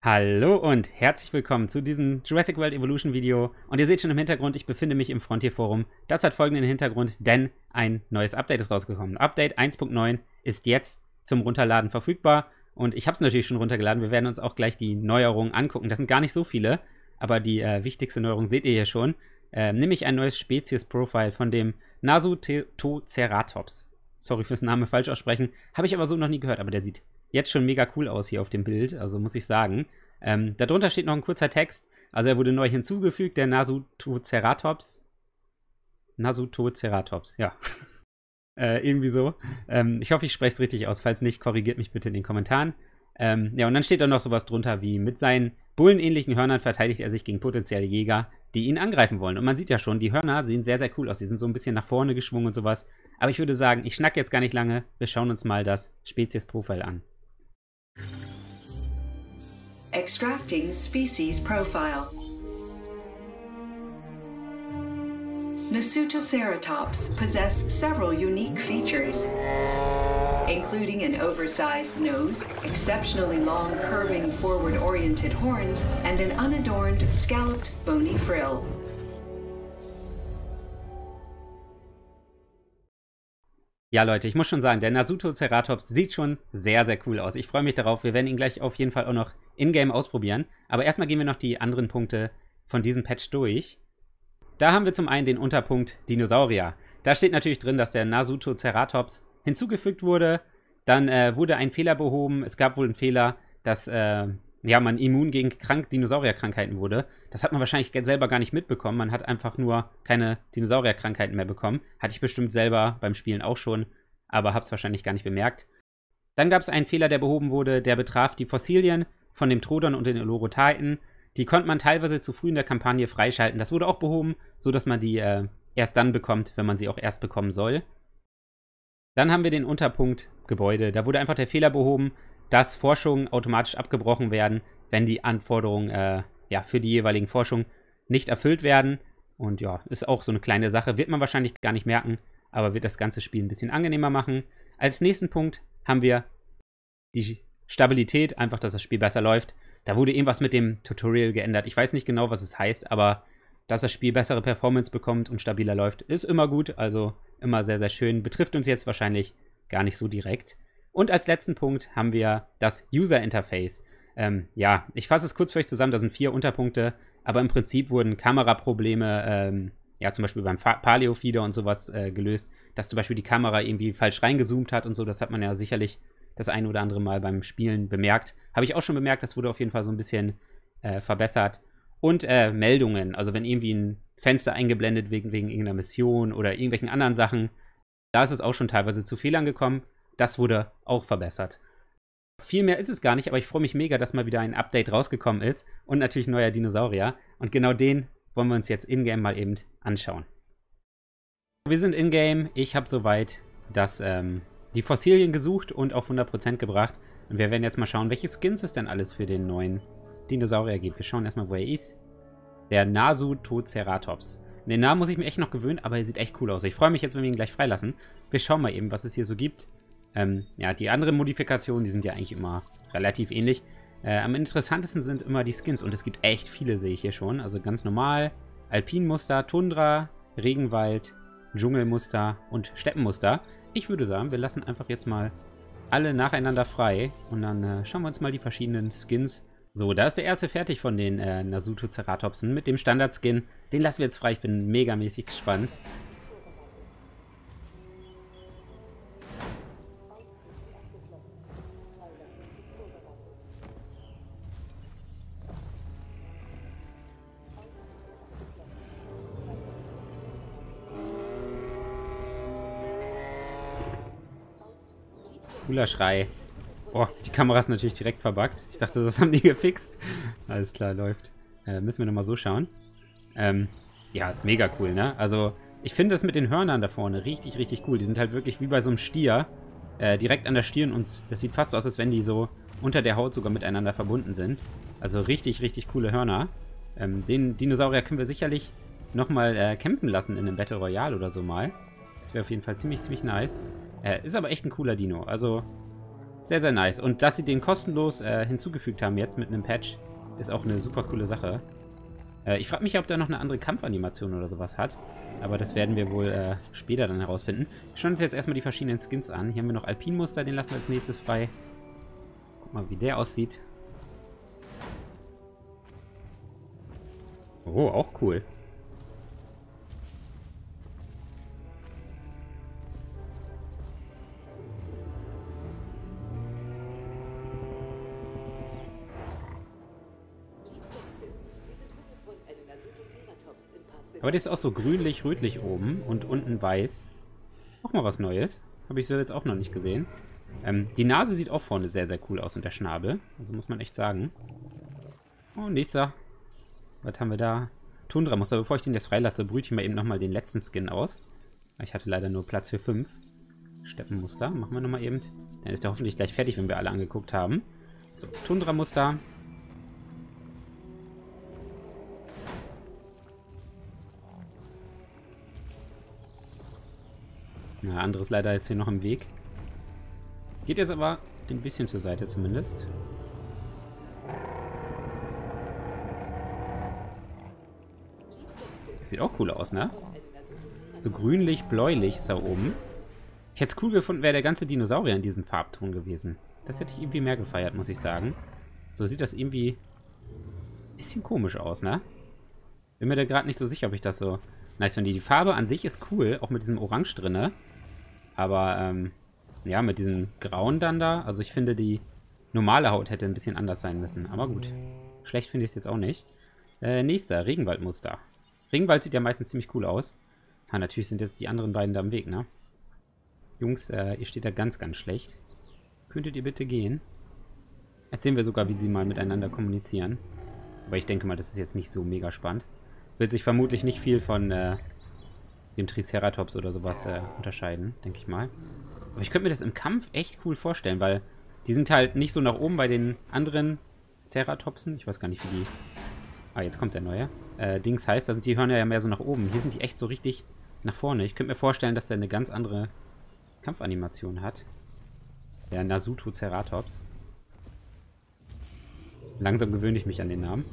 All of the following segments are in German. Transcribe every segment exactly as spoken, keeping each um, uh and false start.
Hallo und herzlich willkommen zu diesem Jurassic World Evolution Video. Und ihr seht schon im Hintergrund, ich befinde mich im Frontier Forum. Das hat folgenden Hintergrund, denn ein neues Update ist rausgekommen. Update eins Punkt neun ist jetzt zum Runterladen verfügbar. Und ich habe es natürlich schon runtergeladen. Wir werden uns auch gleich die Neuerungen angucken. Das sind gar nicht so viele, aber die äh, wichtigste Neuerung seht ihr hier schon. Äh, nämlich ein neues Spezies-Profile von dem Nasutoceratops. Sorry fürs Name falsch aussprechen. Habe ich aber so noch nie gehört, aber der sieht jetzt schon mega cool aus hier auf dem Bild, also muss ich sagen. Ähm, darunter steht noch ein kurzer Text. Also er wurde neu hinzugefügt, der Nasutoceratops. Nasutoceratops, ja. äh, irgendwie so. Ähm, ich hoffe, ich spreche es richtig aus. Falls nicht, korrigiert mich bitte in den Kommentaren. Ähm, ja, und dann steht da noch sowas drunter wie: Mit seinen bullenähnlichen Hörnern verteidigt er sich gegen potenzielle Jäger, die ihn angreifen wollen. Und man sieht ja schon, die Hörner sehen sehr, sehr cool aus. Die sind so ein bisschen nach vorne geschwungen und sowas. Aber ich würde sagen, ich schnack jetzt gar nicht lange. Wir schauen uns mal das Spezies-Profile an. Extracting species profile. Nasutoceratops possess several unique features, including an oversized nose, exceptionally long curving forward-oriented horns, and an unadorned, scalloped, bony frill. Ja, Leute, ich muss schon sagen, der Nasutoceratops sieht schon sehr, sehr cool aus. Ich freue mich darauf. Wir werden ihn gleich auf jeden Fall auch noch in-game ausprobieren. Aber erstmal gehen wir noch die anderen Punkte von diesem Patch durch. Da haben wir zum einen den Unterpunkt Dinosaurier. Da steht natürlich drin, dass der Nasutoceratops hinzugefügt wurde. Dann äh, wurde ein Fehler behoben. Es gab wohl einen Fehler, dass äh, ja, man immun gegen krank Dinosaurierkrankheiten wurde. Das hat man wahrscheinlich selber gar nicht mitbekommen. Man hat einfach nur keine Dinosaurierkrankheiten mehr bekommen. Hatte ich bestimmt selber beim Spielen auch schon, aber habe es wahrscheinlich gar nicht bemerkt. Dann gab es einen Fehler, der behoben wurde. Der betraf die Fossilien von dem Trodon und den Olorotheiten. Die konnte man teilweise zu früh in der Kampagne freischalten. Das wurde auch behoben, sodass man die äh, erst dann bekommt, wenn man sie auch erst bekommen soll. Dann haben wir den Unterpunkt Gebäude. Da wurde einfach der Fehler behoben, dass Forschungen automatisch abgebrochen werden, wenn die Anforderungen äh, ja, für die jeweiligen Forschungen nicht erfüllt werden. Und ja, ist auch so eine kleine Sache. Wird man wahrscheinlich gar nicht merken, aber wird das ganze Spiel ein bisschen angenehmer machen. Als nächsten Punkt haben wir die Stabilität, einfach, dass das Spiel besser läuft. Da wurde irgendwas mit dem Tutorial geändert. Ich weiß nicht genau, was es heißt, aber dass das Spiel bessere Performance bekommt und stabiler läuft, ist immer gut. Also immer sehr, sehr schön. Betrifft uns jetzt wahrscheinlich gar nicht so direkt. Und als letzten Punkt haben wir das User Interface. Ähm, ja, ich fasse es kurz für euch zusammen, da sind vier Unterpunkte, aber im Prinzip wurden Kameraprobleme, ähm, ja zum Beispiel beim Paleo-Feeder und sowas äh, gelöst, dass zum Beispiel die Kamera irgendwie falsch reingezoomt hat und so. Das hat man ja sicherlich das ein oder andere Mal beim Spielen bemerkt. Habe ich auch schon bemerkt, das wurde auf jeden Fall so ein bisschen äh, verbessert. Und äh, Meldungen, also wenn irgendwie ein Fenster eingeblendet wegen, wegen irgendeiner Mission oder irgendwelchen anderen Sachen, da ist es auch schon teilweise zu Fehlern gekommen. Das wurde auch verbessert. Viel mehr ist es gar nicht, aber ich freue mich mega, dass mal wieder ein Update rausgekommen ist und natürlich neuer Dinosaurier. Und genau den wollen wir uns jetzt in-game mal eben anschauen. Wir sind in-game. Ich habe soweit das, ähm, die Fossilien gesucht und auf hundert Prozent gebracht. Und wir werden jetzt mal schauen, welche Skins es denn alles für den neuen Dinosaurier gibt. Wir schauen erstmal, wo er ist. Der Nasutoceratops. Den Namen muss ich mir echt noch gewöhnen, aber er sieht echt cool aus. Ich freue mich jetzt, wenn wir ihn gleich freilassen. Wir schauen mal eben, was es hier so gibt. Ähm, ja, die anderen Modifikationen, die sind ja eigentlich immer relativ ähnlich. Äh, am interessantesten sind immer die Skins und es gibt echt viele, sehe ich hier schon. Also ganz normal, Alpinmuster, Tundra, Regenwald, Dschungelmuster und Steppenmuster. Ich würde sagen, wir lassen einfach jetzt mal alle nacheinander frei und dann äh, schauen wir uns mal die verschiedenen Skins. So, da ist der erste fertig von den äh, Nasutoceratopsen mit dem Standard-Skin. Den lassen wir jetzt frei, ich bin megamäßig gespannt. Cooler Schrei. Oh, die Kamera ist natürlich direkt verbuggt. Ich dachte, das haben die gefixt. Alles klar, läuft. Äh, müssen wir nochmal so schauen. Ähm, ja, mega cool, ne? Also, ich finde das mit den Hörnern da vorne richtig, richtig cool. Die sind halt wirklich wie bei so einem Stier. Äh, direkt an der Stirn und das sieht fast so aus, als wenn die so unter der Haut sogar miteinander verbunden sind. Also richtig, richtig coole Hörner. Ähm, den Dinosaurier können wir sicherlich nochmal äh, kämpfen lassen in einem Battle Royale oder so mal. Das wäre auf jeden Fall ziemlich, ziemlich nice. Äh, ist aber echt ein cooler Dino. Also Sehr, sehr nice. Und dass sie den kostenlos äh, hinzugefügt haben jetzt mit einem Patch, ist auch eine super coole Sache. Äh, ich frage mich, ob der noch eine andere Kampfanimation oder sowas hat. Aber das werden wir wohl äh, später dann herausfinden. Wir schauen uns jetzt erstmal die verschiedenen Skins an. Hier haben wir noch Alpinmuster, den lassen wir als nächstes frei. Guck mal, wie der aussieht. Oh, auch cool. Aber der ist auch so grünlich-rötlich oben und unten weiß. Auch mal was Neues. Habe ich so jetzt auch noch nicht gesehen. Ähm, die Nase sieht auch vorne sehr, sehr cool aus und der Schnabel. Also muss man echt sagen. Oh, nächster. Was haben wir da? Tundra-Muster. Bevor ich den jetzt freilasse, brüte ich mal eben nochmal den letzten Skin aus. Ich hatte leider nur Platz für fünf. Steppenmuster. Machen wir nochmal eben. Dann ist der hoffentlich gleich fertig, wenn wir alle angeguckt haben. So, Tundra-Muster. Na, anderes leider jetzt hier noch im Weg. Geht jetzt aber ein bisschen zur Seite zumindest. Das sieht auch cool aus, ne? So grünlich-bläulich ist er oben. Ich hätte es cool gefunden, wäre der ganze Dinosaurier in diesem Farbton gewesen. Das hätte ich irgendwie mehr gefeiert, muss ich sagen. So sieht das irgendwie ein bisschen komisch aus, ne? Bin mir da gerade nicht so sicher, ob ich das so nice finde. Die Farbe an sich ist cool, auch mit diesem Orange drinne. Aber, ähm, ja, mit diesem Grauen dann da. Also ich finde, die normale Haut hätte ein bisschen anders sein müssen. Aber gut. Schlecht finde ich es jetzt auch nicht. Äh, nächster, Regenwaldmuster. Regenwald sieht ja meistens ziemlich cool aus. Ha, natürlich sind jetzt die anderen beiden da im Weg, ne? Jungs, äh, ihr steht da ganz, ganz schlecht. Könntet ihr bitte gehen? Erzählen wir sogar, wie sie mal miteinander kommunizieren. Aber ich denke mal, das ist jetzt nicht so mega spannend. Wird sich vermutlich nicht viel von, äh, dem Triceratops oder sowas äh, unterscheiden, denke ich mal. Aber ich könnte mir das im Kampf echt cool vorstellen, weil die sind halt nicht so nach oben bei den anderen Ceratopsen. Ich weiß gar nicht, wie die... Ah, jetzt kommt der neue. Äh, Dings heißt, da sind die Hörner ja mehr so nach oben. Hier sind die echt so richtig nach vorne. Ich könnte mir vorstellen, dass der eine ganz andere Kampfanimation hat. Der Nasutoceratops. Langsam gewöhne ich mich an den Namen.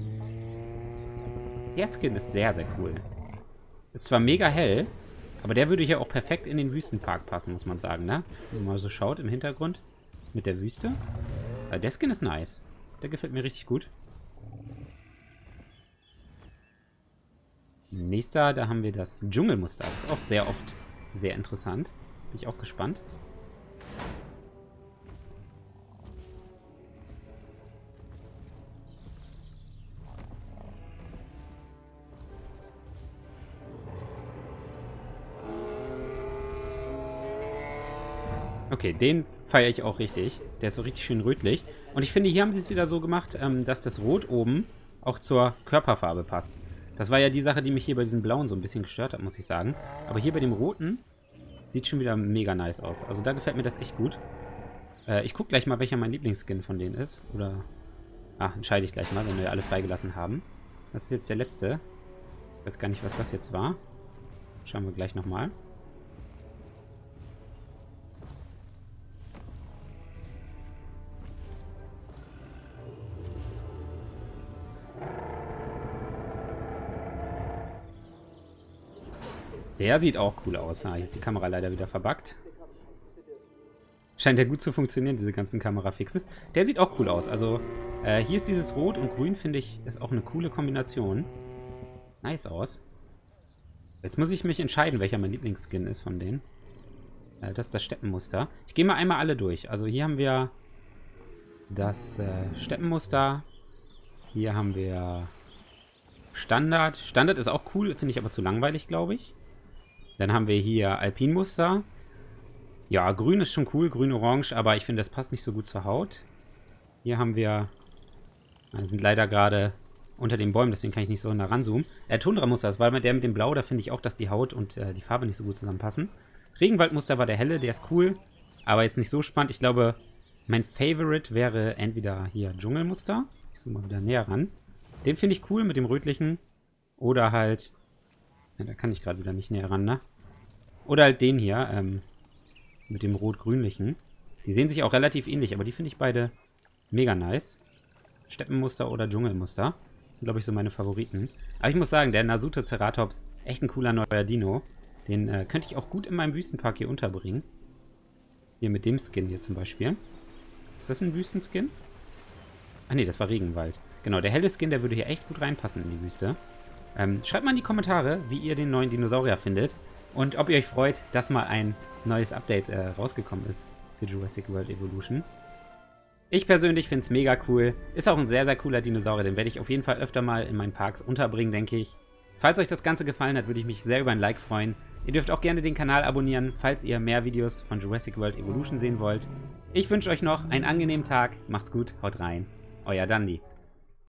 Der Skin ist sehr, sehr cool. Ist zwar mega hell, aber der würde hier auch perfekt in den Wüstenpark passen, muss man sagen, ne? Wenn man mal so schaut im Hintergrund mit der Wüste. Aber der Skin ist nice. Der gefällt mir richtig gut. Nächster, da haben wir das Dschungelmuster. Das ist auch sehr oft sehr interessant. Bin ich auch gespannt. Okay, den feiere ich auch richtig. Der ist so richtig schön rötlich. Und ich finde, hier haben sie es wieder so gemacht, ähm, dass das Rot oben auch zur Körperfarbe passt. Das war ja die Sache, die mich hier bei diesem Blauen so ein bisschen gestört hat, muss ich sagen. Aber hier bei dem Roten sieht schon wieder mega nice aus. Also da gefällt mir das echt gut. Äh, ich gucke gleich mal, welcher mein Lieblingsskin von denen ist. Oder... Ah, entscheide ich gleich mal, wenn wir alle freigelassen haben. Das ist jetzt der letzte. Ich weiß gar nicht, was das jetzt war. Schauen wir gleich nochmal. Der sieht auch cool aus. Ah, hier ist die Kamera leider wieder verbuggt. Scheint ja gut zu funktionieren, diese ganzen Kamerafixes. Der sieht auch cool aus. Also, äh, hier ist dieses Rot und Grün, finde ich, ist auch eine coole Kombination. Nice aus. Jetzt muss ich mich entscheiden, welcher mein Lieblingsskin ist von denen. Äh, das ist das Steppenmuster. Ich gehe mal einmal alle durch. Also hier haben wir das äh, Steppenmuster. Hier haben wir Standard. Standard ist auch cool, finde ich aber zu langweilig, glaube ich. Dann haben wir hier Alpinmuster. Ja, grün ist schon cool, grün-orange, aber ich finde, das passt nicht so gut zur Haut. Hier haben wir... Wir sind leider gerade unter den Bäumen, deswegen kann ich nicht so nah ranzoomen. Äh, Tundra-Muster, das war der mit dem Blau, da finde ich auch, dass die Haut und äh, die Farbe nicht so gut zusammenpassen. Regenwaldmuster war der helle, der ist cool, aber jetzt nicht so spannend. Ich glaube, mein Favorite wäre entweder hier Dschungelmuster. Ich zoome mal wieder näher ran. Den finde ich cool mit dem rötlichen. Oder halt... Ja, da kann ich gerade wieder nicht näher ran, ne? Oder halt den hier, ähm, mit dem rot-grünlichen. Die sehen sich auch relativ ähnlich, aber die finde ich beide mega nice. Steppenmuster oder Dschungelmuster. Das sind, glaube ich, so meine Favoriten. Aber ich muss sagen, der Nasutoceratops, echt ein cooler neuer Dino. Den äh, könnte ich auch gut in meinem Wüstenpark hier unterbringen. Hier mit dem Skin hier zum Beispiel. Ist das ein Wüstenskin? Ah ne, das war Regenwald. Genau, der helle Skin, der würde hier echt gut reinpassen in die Wüste. Ähm, schreibt mal in die Kommentare, wie ihr den neuen Dinosaurier findet. Und ob ihr euch freut, dass mal ein neues Update äh, rausgekommen ist für Jurassic World Evolution. Ich persönlich finde es mega cool. Ist auch ein sehr, sehr cooler Dinosaurier. Den werde ich auf jeden Fall öfter mal in meinen Parks unterbringen, denke ich. Falls euch das Ganze gefallen hat, würde ich mich sehr über ein Like freuen. Ihr dürft auch gerne den Kanal abonnieren, falls ihr mehr Videos von Jurassic World Evolution sehen wollt. Ich wünsche euch noch einen angenehmen Tag. Macht's gut, haut rein. Euer Dandi.